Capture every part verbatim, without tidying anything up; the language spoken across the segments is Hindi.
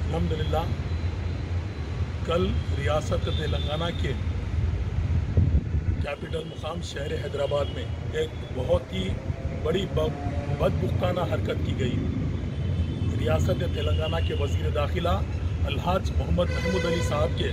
अल्हम्दुलिल्लाह कल रियासत तेलंगाना के कैपिटल मुकाम शहर हैदराबाद में एक बहुत ही बड़ी बदबुख्ताना हरकत की गई। रियासत तेलंगाना के वज़ीर दाखिला अलहाज मोहम्मद महमूद अली साहब के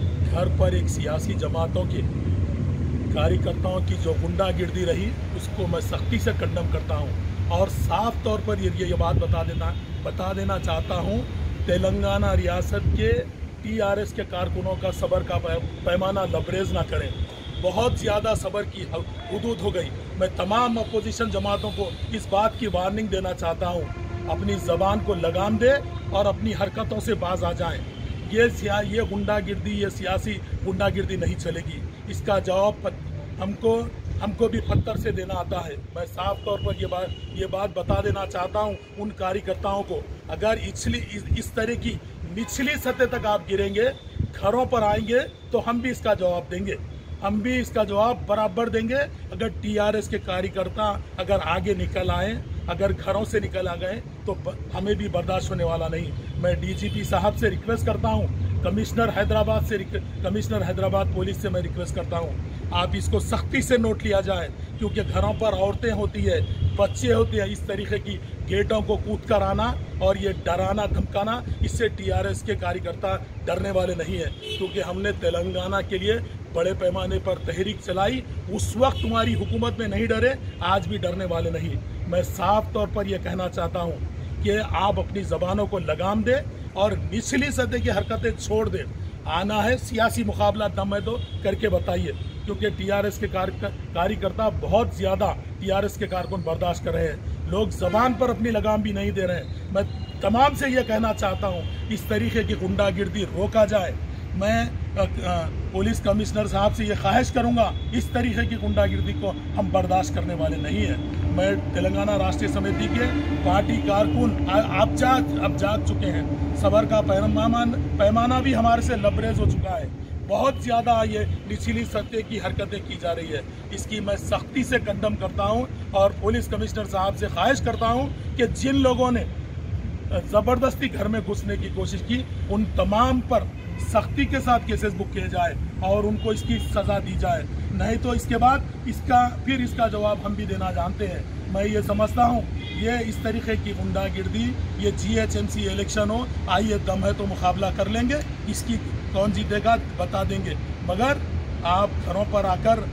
घर पर एक सियासी जमातों के कार्यकर्ताओं की जो गुंडागिर्दी रही उसको मैं सख्ती से कंडम करता हूं और साफ तौर पर ये ये बात बता देना बता देना चाहता हूं, तेलंगाना रियासत के टीआरएस के कारकुनों का सब्र का पैमाना लबरेज ना करें। बहुत ज़्यादा सब्र की हुदूद हो गई। मैं तमाम अपोजिशन जमातों को इस बात की वार्निंग देना चाहता हूं, अपनी ज़बान को लगाम दे और अपनी हरकतों से बाज आ जाएं। ये ये गुंडागिर्दी ये सियासी गुंडागिर्दी नहीं चलेगी। इसका जवाब हमको हमको भी पत्थर से देना आता है। मैं साफ तौर पर ये बात ये बात बता देना चाहता हूं उन कार्यकर्ताओं को, अगर इछली इस, इस तरह की निचली सतह तक आप गिरेंगे, घरों पर आएंगे तो हम भी इसका जवाब देंगे हम भी इसका जवाब बराबर देंगे। अगर टीआरएस के कार्यकर्ता अगर आगे निकल आए, अगर घरों से निकल आ गए तो हमें भी बर्दाश्त होने वाला नहीं। मैं डीजीपी साहब से रिक्वेस्ट करता हूं, कमिश्नर हैदराबाद से कमिश्नर हैदराबाद पुलिस से मैं रिक्वेस्ट करता हूं, आप इसको सख्ती से नोट लिया जाए, क्योंकि घरों पर औरतें होती है, बच्चे होते हैं। इस तरीके की गेटों को कूद कर आना और ये डराना धमकाना, इससे टीआरएस के कार्यकर्ता डरने वाले नहीं है। क्योंकि हमने तेलंगाना के लिए बड़े पैमाने पर तहरीक चलाई, उस वक्त तुम्हारी हुकूमत में नहीं डरे, आज भी डरने वाले नहीं। मैं साफ तौर पर यह कहना चाहता हूँ कि आप अपनी ज़बानों को लगाम दें और निचली सतह की हरकतें छोड़ दें। आना है सियासी मुकाबला, दम है तो करके बताइए, क्योंकि टीआरएस के कार्यकर्ता बहुत ज़्यादा टीआरएस के कारकुन बर्दाश्त कर रहे हैं। लोग ज़बान पर अपनी लगाम भी नहीं दे रहे हैं। मैं तमाम से ये कहना चाहता हूँ इस तरीके की गुंडागिर्दी रोका जाए। मैं पुलिस कमिश्नर साहब से ये ख्वाहिश करूँगा, इस तरीके की गुंडागिर्दी को हम बर्दाश्त करने वाले नहीं हैं। मैं तेलंगाना राष्ट्रीय समिति के पार्टी कारकुन आप जाग अब जाग चुके हैं। सब्र का पैमाना पैमाना भी हमारे से लबरेज हो चुका है। बहुत ज़्यादा ये निचली सतह की हरकतें की जा रही है, इसकी मैं सख्ती से कंडम करता हूं और पुलिस कमिश्नर साहब से ख्वाहिश करता हूं कि जिन लोगों ने ज़बरदस्ती घर में घुसने की कोशिश की, उन तमाम पर सख्ती के साथ केसेस बुक किए जाए और उनको इसकी सज़ा दी जाए। नहीं तो इसके बाद इसका फिर इसका जवाब हम भी देना जानते हैं। मैं ये समझता हूँ ये इस तरीके की गुंडागिर्दी, ये जीएचएमसी इलेक्शन हो, आइए दम है तो मुकाबला कर लेंगे, इसकी कौन जीतेगा बता देंगे। मगर आप घरों पर आकर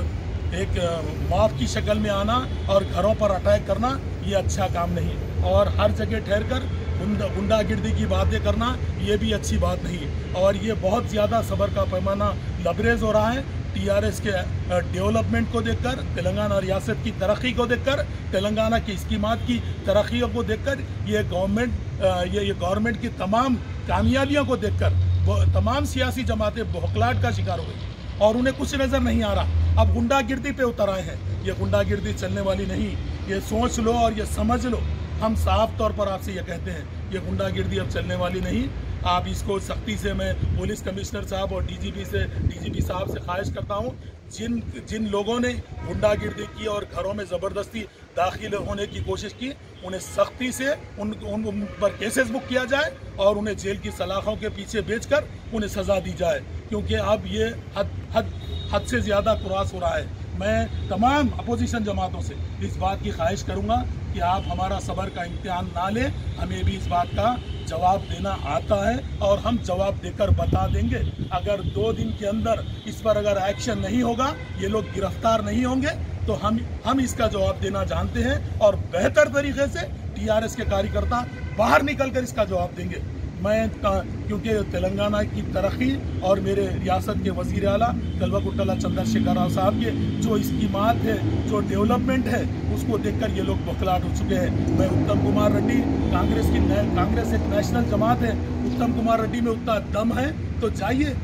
एक मॉब की शक्ल में आना और घरों पर अटैक करना, ये अच्छा काम नहीं। और हर जगह ठहर कर गुंडागिर्दी की बातें करना, ये भी अच्छी बात नहीं। और ये बहुत ज़्यादा सब्र का पैमाना लबरेज हो रहा है। टीआरएस के डेवलपमेंट को देखकर, तेलंगाना रियासत की तरक्की को देखकर, तेलंगाना की स्कीमात की तरक्कियों को देखकर, ये गवर्नमेंट ये ये गवर्नमेंट की तमाम कामयाबियों को देखकर तमाम सियासी जमातें बौखलाहट का शिकार हो गई और उन्हें कुछ नज़र नहीं आ रहा। अब गुंडागिर्दी पे उतर आए हैं। ये गुंडागिर्दी चलने वाली नहीं, ये सोच लो और ये समझ लो। हम साफ तौर पर आपसे ये कहते हैं, ये गुंडागिर्दी अब चलने वाली नहीं। आप इसको सख्ती से, मैं पुलिस कमिश्नर साहब और डीजीपी से डीजीपी साहब से ख्वाहिश करता हूं, जिन जिन लोगों ने गुंडागिर्दी की और घरों में ज़बरदस्ती दाखिल होने की कोशिश की, उन्हें सख्ती से उन, उन, उन पर केसेस बुक किया जाए और उन्हें जेल की सलाखों के पीछे बेचकर उन्हें सज़ा दी जाए। क्योंकि अब ये हद हद हद से ज़्यादा क्रॉस हो रहा है। मैं तमाम अपोजिशन जमातों से इस बात की ख्वाहिश करूंगा कि आप हमारा सब्र का इम्तिहान ना लें। हमें भी इस बात का जवाब देना आता है और हम जवाब देकर बता देंगे। अगर दो दिन के अंदर इस पर अगर एक्शन नहीं होगा, ये लोग गिरफ्तार नहीं होंगे, तो हम हम इसका जवाब देना जानते हैं और बेहतर तरीके से टीआरएस के कार्यकर्ता बाहर निकलकर इसका जवाब देंगे। मैं क्योंकि तेलंगाना की तरक्की और मेरे रियासत के वज़ीर आला कल्वकुंतला चंद्रशेखर राव साहब के जो स्कीमात है, जो डेवलपमेंट है, उसको देखकर ये लोग बौखलाहट हो चुके हैं। मैं उत्तम कुमार रेड्डी, कांग्रेस की कांग्रेस एक नेशनल जमात है, उत्तम कुमार रेड्डी में उतना दम है तो जाइए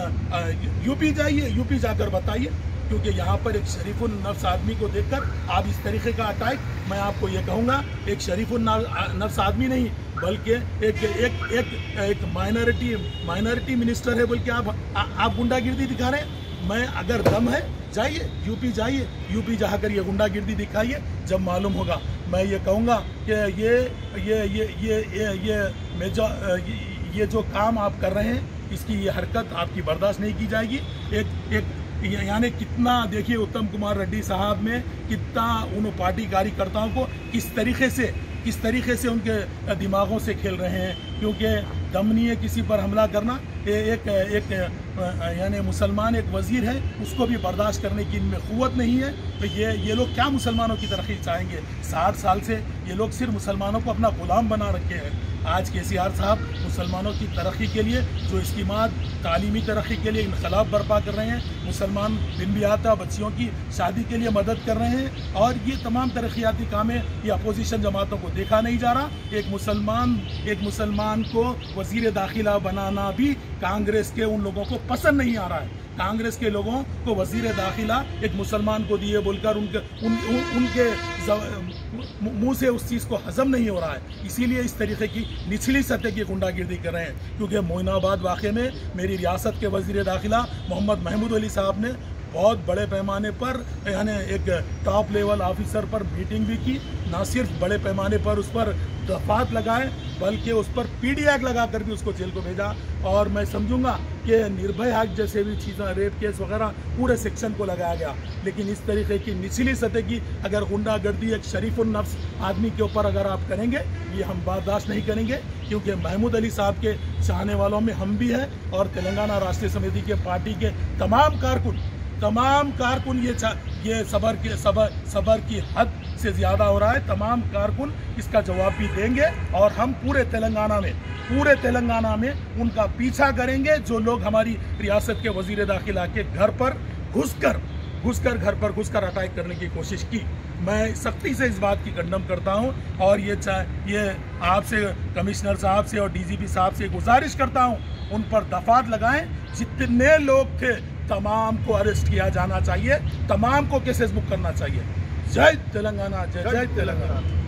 यूपी जाइए, यूपी जाकर बताइए। क्योंकि यहाँ पर एक शरीफुल नफ्स आदमी को देखकर आप इस तरीके का अटैक, मैं आपको ये कहूँगा, एक शरीफुल नफ्स आदमी नहीं बल्कि एक एक एक एक माइनॉरिटी माइनॉरिटी मिनिस्टर है, बल्कि आप आप गुंडागिर्दी दिखा रहे हैं। मैं अगर दम है जाइए यूपी जाइए, यूपी जाकर ये गुंडागिर्दी दिखाइए, जब मालूम होगा। मैं ये कहूँगा कि ये ये ये ये ये ये मेजो ये जो काम आप कर रहे हैं, इसकी ये हरकत आपकी बर्दाश्त नहीं की जाएगी। एक एक यानी कितना देखिए उत्तम कुमार रेड्डी साहब में कितना उन पार्टी कार्यकर्ताओं को किस तरीके से किस तरीके से उनके दिमागों से खेल रहे हैं, क्योंकि दम नहीं है किसी पर हमला करना। एक एक यानी मुसलमान एक वज़ीर है, उसको भी बर्दाश्त करने की इनमें क़ुव्वत नहीं है। तो ये ये लोग क्या मुसलमानों की तरक्की चाहेंगे? साठ साल से ये लोग सिर्फ मुसलमानों को अपना ग़ुलाम बना रखे हैं। आज के सी आर साहब मुसलमानों की तरक्की के लिए जो स्कीमात तालीमी तरक्की के लिए इनकलाब बर्पा कर रहे हैं, मुसलमान दिन भी आता बच्चियों की शादी के लिए मदद कर रहे हैं, और ये तमाम तरक्याती कामें ये अपोजिशन जमातों को देखा नहीं जा रहा। एक मुसलमान एक मुसलमान को वज़ीर दाखिला बनाना भी कांग्रेस के उन लोगों को पसंद नहीं आ रहा है। कांग्रेस के लोगों को वज़ीर दाखिला एक मुसलमान को दिए बोलकर उनके उन, उन, उनके मुंह से उस चीज़ को हजम नहीं हो रहा है। इसीलिए इस तरीके की निचली सतह की गुंडागिर्दी कर रहे हैं। क्योंकि मोइनाबाद वाक़े में मेरी रियासत के वज़ीर दाखिला मोहम्मद महमूद अली साहब ने बहुत बड़े पैमाने पर यानी एक टॉप लेवल ऑफिसर पर मीटिंग भी की, ना सिर्फ बड़े पैमाने पर उस पर दफात लगाए बल्कि उस पर पी डी एक्ट लगा कर भी उसको जेल को भेजा। और मैं समझूंगा कि निर्भय एक्ट जैसे भी चीज़ें, रेप केस वगैरह पूरे सेक्शन को लगाया गया। लेकिन इस तरीके की निचली सतह की अगर गुंडागर्दी एक शरीफुल नफ्स आदमी के ऊपर अगर आप करेंगे, ये हम बर्दाश्त नहीं करेंगे। क्योंकि महमूद अली साहब के चाहने वालों में हम भी हैं, और तेलंगाना राष्ट्रीय समिति के पार्टी के तमाम कारकुन तमाम कारकुन ये ये सबर के सबर सबर की हद से ज़्यादा हो रहा है। तमाम कारकुन इसका जवाब भी देंगे, और हम पूरे तेलंगाना में पूरे तेलंगाना में उनका पीछा करेंगे जो लोग हमारी रियासत के वज़ीर दाखिला के घर पर घुसकर घुसकर घर पर घुसकर अटैक करने की कोशिश की। मैं सख्ती से इस बात की कंडम करता हूं, और ये ये आपसे कमिश्नर साहब से और डी जी पी साहब से गुजारिश करता हूं, उन पर दफात लगाएं। जितने लोग थे तमाम को अरेस्ट किया जाना चाहिए, तमाम को केसेस बुक करना चाहिए। जय तेलंगाना, जय जय तेलंगाना।